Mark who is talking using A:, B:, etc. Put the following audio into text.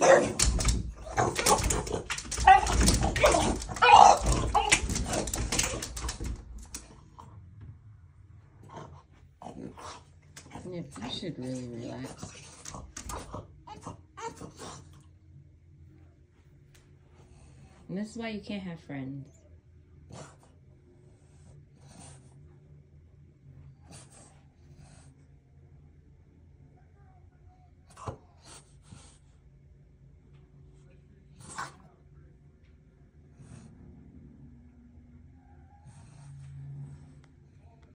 A: You should really relax. And this is why you can't have friends.